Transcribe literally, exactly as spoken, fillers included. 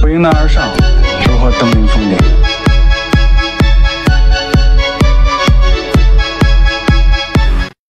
迎难而上，如何登临峰顶？